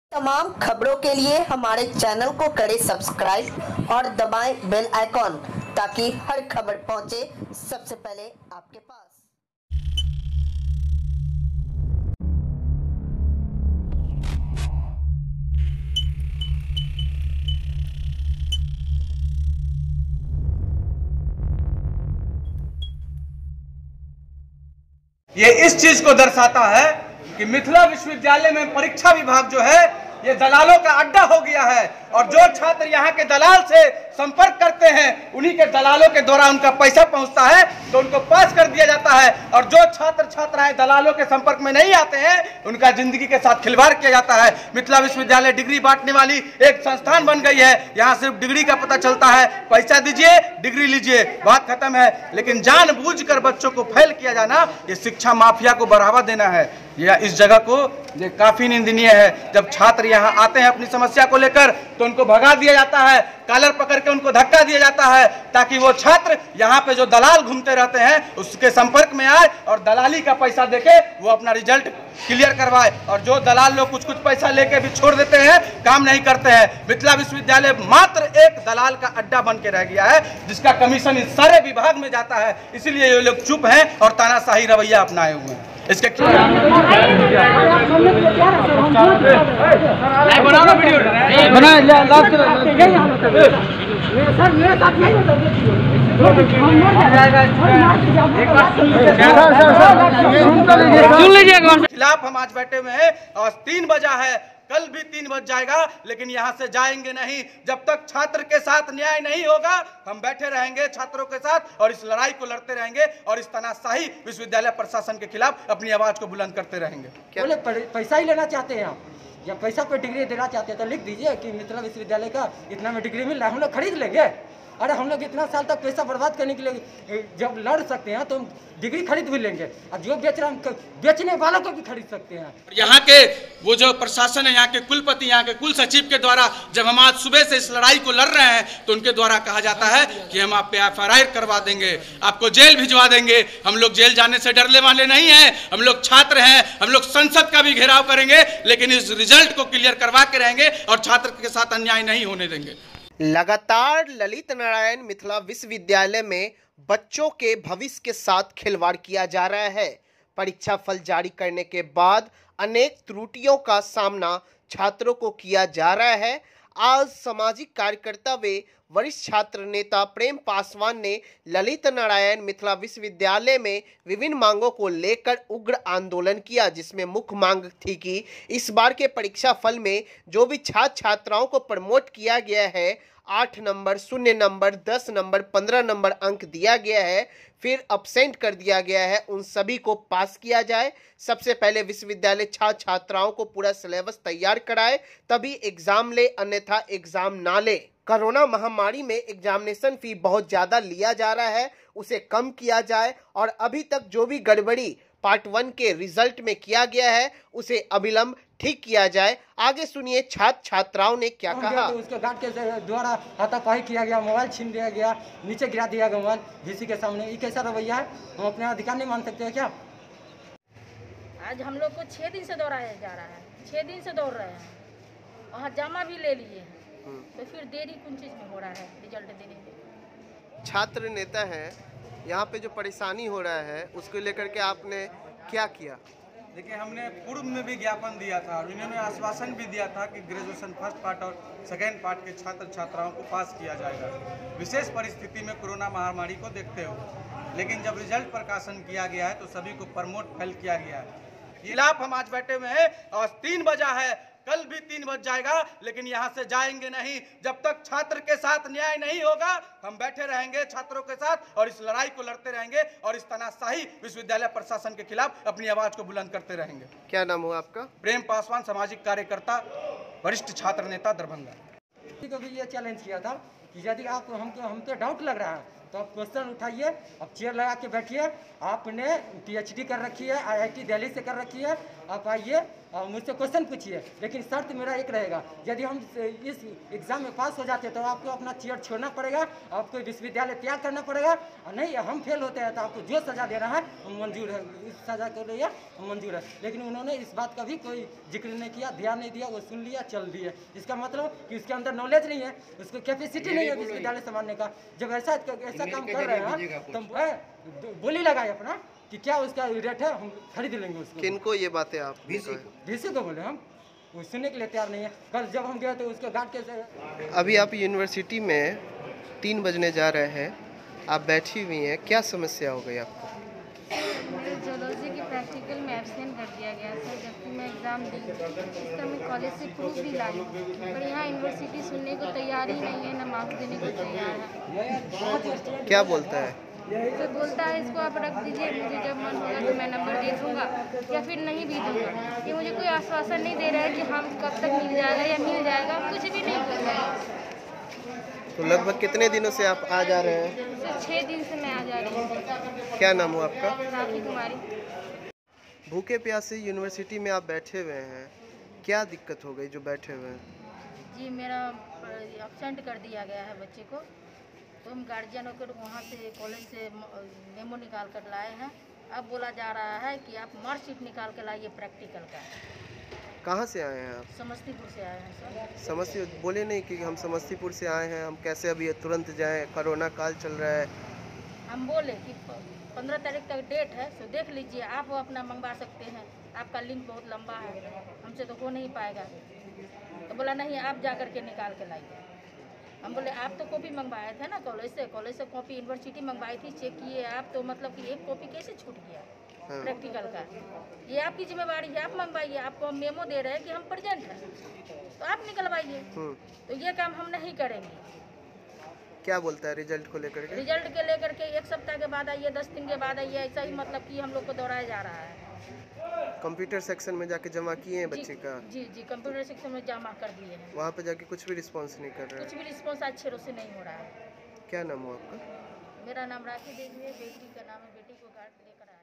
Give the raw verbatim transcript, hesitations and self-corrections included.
तमाम खबरों के लिए हमारे चैनल को करें सब्सक्राइब और दबाएं बेल आइकॉन ताकि हर खबर पहुंचे सबसे पहले आपके पास। ये इस चीज को दर्शाता है कि मिथिला विश्वविद्यालय में परीक्षा विभाग जो है ये दलालों का अड्डा हो गया है और जो छात्र यहाँ के दलाल से संपर्क करते हैं उन्हीं के दलालों के द्वारा उनका पैसा पहुंचता है तो उनको पास कर दिया जाता है और जो छात्र छात्राएं दलालों के संपर्क में नहीं आते हैं उनका जिंदगी के साथ खिलवाड़ किया जाता है। मिथिला विश्वविद्यालय डिग्री बांटने वाली एक संस्थान बन गई है। यहाँ सिर्फ डिग्री का पता चलता है, पैसा दीजिए डिग्री लीजिए, बात खत्म है। लेकिन जानबूझकर बच्चों को फेल किया जाना ये शिक्षा माफिया को बढ़ावा देना है। यह इस जगह को ये काफी निंदनीय है। जब छात्र यहाँ आते हैं अपनी समस्या को लेकर तो उनको भगा दिया जाता है, कॉलर पकड़ के उनको धक्का दिया जाता है ताकि वो छात्र यहाँ पे जो दलाल घूमते रहते हैं उसके संपर्क में आए और दलाली का पैसा देके वो अपना रिजल्ट क्लियर करवाए। और जो दलाल लोग कुछ कुछ पैसा लेके भी छोड़ देते हैं, काम नहीं करते हैं। मिथिला विश्वविद्यालय मात्र एक दलाल का अड्डा बन के रह गया है जिसका कमीशन इस सारे विभाग में जाता है। इसीलिए ये लोग चुप हैं और तानाशाही रवैया अपनाए हुए हैं। इसके खिलाफ हम आज बैठे हुए हैं और तीन बजा है, कल भी तीन बज जाएगा, लेकिन यहाँ से जाएंगे नहीं जब तक छात्र के साथ न्याय नहीं होगा। हम बैठे रहेंगे छात्रों के साथ और इस लड़ाई को लड़ते रहेंगे और इस तानाशाही विश्वविद्यालय प्रशासन के खिलाफ अपनी आवाज को बुलंद करते रहेंगे। बोले पैसा ही लेना चाहते हैं आप या पैसा पे डिग्री देना चाहते हैं तो लिख दीजिए कि मिथिला विश्वविद्यालय का इतना में डिग्री मिल रहा है, हम लोग खरीद लेंगे। अरे हम लोग इतना साल तक पैसा बर्बाद करने के लिए जब लड़ सकते हैं तो हम डिग्री खरीद भी लेंगे और जो बेच रहे हैं बेचने वालों को भी खरीद सकते हैं। यहाँ के वो जो प्रशासन है, यहाँ के कुलपति, यहाँ के कुल सचिव के द्वारा जब हम आज सुबह से इस लड़ाई को लड़ रहे हैं तो उनके द्वारा कहा जाता है कि हम आप पे एफ आई आर करवा देंगे, आपको जेल भिजवा देंगे। हम लोग जेल जाने से डरने वाले नहीं हैं, हम लोग छात्र हैं, हम लोग संसद का भी घेराव करेंगे, लेकिन इस रिजल्ट को क्लियर करवा के रहेंगे और छात्र के साथ अन्याय नहीं होने देंगे। लगातार ललित नारायण मिथिला विश्वविद्यालय में बच्चों के भविष्य के साथ खिलवाड़ किया जा रहा है। परीक्षा फल जारी करने के बाद अनेक त्रुटियों का सामना छात्रों को किया जा रहा है। आज सामाजिक कार्यकर्ता वे वरिष्ठ छात्र नेता प्रेम पासवान ने ललित नारायण मिथिला विश्वविद्यालय में विभिन्न मांगों को लेकर उग्र आंदोलन किया, जिसमें मुख्य मांग थी कि इस बार के परीक्षा फल में जो भी छात्र छात्राओं को प्रमोट किया गया है, आठ नंबर, शून्य नंबर, दस नंबर, पंद्रह नंबर अंक दिया गया है, फिर अब्सेंट कर दिया गया है, उन सभी को पास किया जाए। सबसे पहले विश्वविद्यालय छात्र छात्राओं को पूरा सिलेबस तैयार कराए तभी एग्जाम ले, अन्यथा एग्जाम ना ले। कोरोना महामारी में एग्जामिनेशन फी बहुत ज़्यादा लिया जा रहा है, उसे कम किया जाए और अभी तक जो भी गड़बड़ी पार्ट वन के रिजल्ट में किया गया है उसे अविलंब ठीक किया जाए। आगे सुनिए छात्र छात्राओं ने क्या कहा। तो उसके गार्ड के द्वारा हाथापाई किया गया, मोबाइल छीन दिया गया, नीचे गिरा दिया गया मोबाइल वीसी के सामने। ये कैसा रवैया है? हम अपने अधिकार नहीं मान सकते हैं क्या? आज हम लोग को छः दिन से दौड़ाया जा रहा है, छः दिन से दौड़ रहे हैं, वहाँ जमा भी ले लिए हैं, तो फिर देरी कौन चीज़ में हो रहा है रिजल्ट देने में? छात्र नेता हैं, यहाँ पे जो परेशानी हो रहा है उसको लेकर के आपने क्या किया? देखिए, हमने पूर्व में भी ज्ञापन दिया था और इन्होंने आश्वासन भी दिया था कि ग्रेजुएशन फर्स्ट पार्ट और सेकेंड पार्ट के छात्र छात्राओं को पास किया जाएगा विशेष परिस्थिति में कोरोना महामारी को देखते हुए। लेकिन जब रिजल्ट प्रकाशन किया गया है तो सभी को प्रमोट फेल किया गया है। खिलाफ हम आज बैठे हुए हैं और तीन बजा है, कल भी तीन बज जाएगा, लेकिन यहाँ से जाएंगे नहीं जब तक छात्र के साथ न्याय नहीं होगा। हम बैठे रहेंगे छात्रों के साथ और इस लड़ाई को लड़ते रहेंगे और इस तानाशाही विश्वविद्यालय प्रशासन के खिलाफ अपनी आवाज को बुलंद करते रहेंगे। क्या नाम हुआ आपका? प्रेम पासवान, सामाजिक कार्यकर्ता, वरिष्ठ छात्र नेता, दरभंगा। को भी ये चैलेंज किया था कि यदि आप हमको हम पे डाउट लग रहा है तो आप क्वेश्चन उठाइए, अब चेयर लगा के बैठिए। आपने पीएचडी कर रखी है, आईआईटी दिल्ली से कर रखी है आप आइए और मुझसे क्वेश्चन पूछिए, लेकिन शर्त मेरा एक रहेगा, यदि हम इस एग्ज़ाम में पास हो जाते हैं तो आपको अपना चेयर छोड़ना पड़ेगा, आपको विश्वविद्यालय त्याग करना पड़ेगा, और नहीं हम फेल होते हैं तो आपको जो सज़ा दे रहा है मंजूर है, इस सज़ा के लिए मंजूर है। लेकिन उन्होंने इस बात का भी कोई जिक्र नहीं किया, ध्यान नहीं दिया, वो सुन लिया चल दिए। इसका मतलब कि उसके अंदर नॉलेज नहीं है, उसको कैपेसिटी नहीं है विश्वविद्यालय संभालने का। जब ऐसा ऐसा काम कर रहे हैं तो बोली लगाए अपना कि क्या उसका रेट है, हम खरीद लेंगे उसको। किनको ये बातें आप डीसी को बोले हम, वो सुनने के लिए तैयार नहीं है। कल जब हम गए तो उसके गार्ड के अभी आप यूनिवर्सिटी में तीन बजने जा रहे हैं, आप बैठी हुई हैं, क्या समस्या हो गई आपको? मेरे जोलॉजी की प्रैक्टिकल में एब्सेंट कर दिया गया सर, जबकि मैं एग्ज़ाम दी, इसका मैं कॉलेज से प्रूफ भी लाई, पर यहाँ यूनिवर्सिटी सुनने को तैयार ही नहीं है, ना मार्क्स देने को तैयार है। क्या बोलता है? तो बोलता है इसको आप रख दीजिए, मुझे जब मन होगा तो मैं नंबर दे दूँगा या फिर नहीं भी दूँगा। ये मुझे कोई आश्वासन नहीं दे रहा है कि हम कब तक मिल जाएगा या मिल जाएगा, कुछ भी नहीं बोल रहा है। तो लगभग कितने दिनों से आप आ जा रहे हैं? सर छः दिन से मैं आ जा रही हूँ। क्या नाम हुआ आपका? राखी कुमारी। भूखे प्यासे यूनिवर्सिटी में आप बैठे हुए हैं, क्या दिक्कत हो गई जो बैठे हुए हैं? जी मेरा एब्सेंट कर दिया गया है बच्चे को, तो हम गार्जियन होकर वहाँ से कॉलेज से मेमो निकाल कर लाए हैं। अब बोला जा रहा है कि आप मार्कशीट निकाल कर लाइए प्रैक्टिकल का। कहाँ से आए हैं आप? समस्तीपुर से आए हैं सर। समस्ती बोले नहीं कि हम समस्तीपुर से आए हैं, हम कैसे अभी तुरंत जाएं, कोरोना काल चल रहा है। हम बोले कि पंद्रह तारीख तक डेट है, तो देख लीजिए, आप अपना मंगवा सकते हैं, आपका लिंक बहुत लंबा है, हमसे तो हो नहीं पाएगा। तो बोला नहीं आप जा कर के निकाल के लाइए। हम बोले आप तो कॉपी मंगवाए थे ना कॉलेज से, कॉलेज से कॉपी यूनिवर्सिटी मंगवाई थी, चेक किए आप, तो मतलब कि एक कॉपी कैसे छूट गया हाँ। प्रैक्टिकल का? ये आपकी जिम्मेवारी है, आप मंगवाइए। आपको हम मेमो दे रहे हैं कि हम प्रेजेंट हैं, तो आप निकलवाइए। तो ये काम हम नहीं करेंगे। क्या बोलता है रिजल्ट को लेकर के? रिजल्ट के लेकर के एक सप्ताह के बाद आइए, दस दिन के बाद आइए, ऐसा ही मतलब कि हम लोग को दोहराया जा रहा है। कंप्यूटर सेक्शन में जाके जमा किए हैं बच्चे का? जी जी कंप्यूटर सेक्शन में जमा कर दिए हैं। वहाँ पे जाके कुछ भी रिस्पॉन्स नहीं कर रहा है? कुछ भी रिस्पॉन्स अच्छे से नहीं हो रहा है। क्या नाम हुआ आपका? मेरा नाम राखी देवी है, बेटी का नाम है, बेटी को गार्ड लेकर आया।